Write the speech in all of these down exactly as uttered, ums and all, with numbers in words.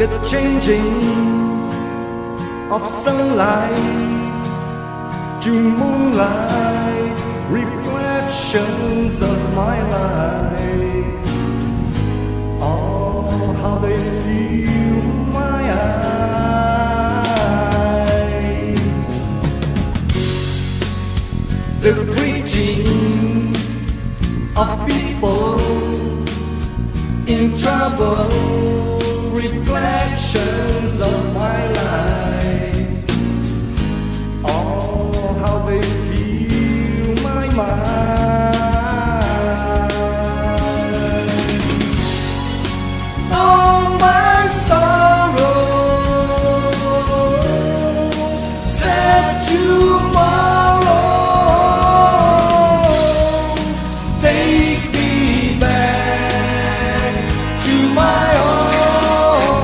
the changing of sunlight to moonlight, reflections of my life. Oh, how they fill my eyes. The greetings of people in trouble, reflections of my life. Oh, how they fill my mind. All my sorrows, sad tomorrows, take me back to my own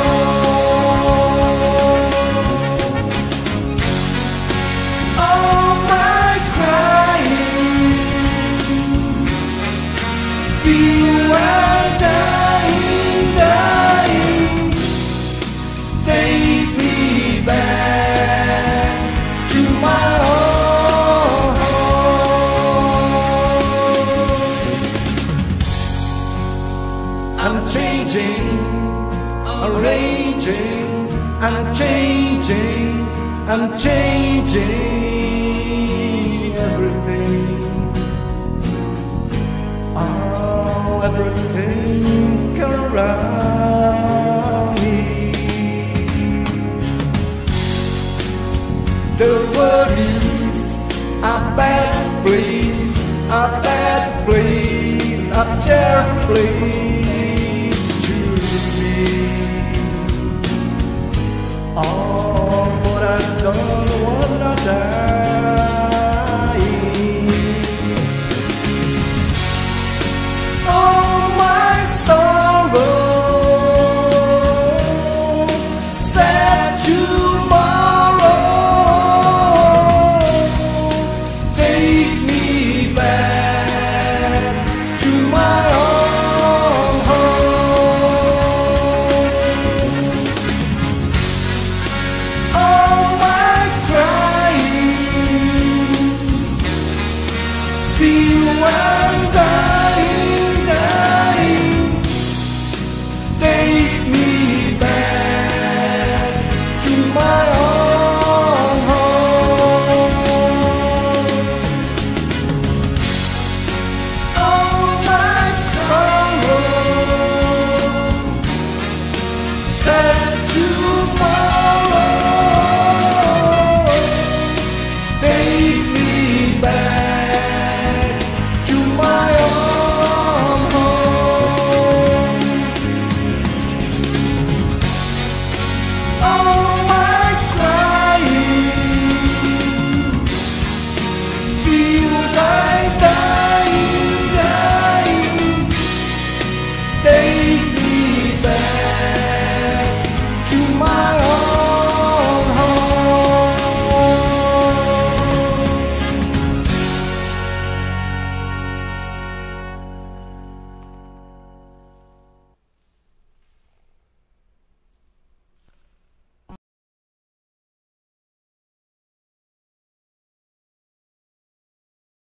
home. All my cryings, feel I'm dying, dying, take me back to my own home. I'm changing, arranging, I'm changing, I'm changing everything. Oh, everything around me. The world is a bad place, a bad place, a terrible place to be. Oh, but I don't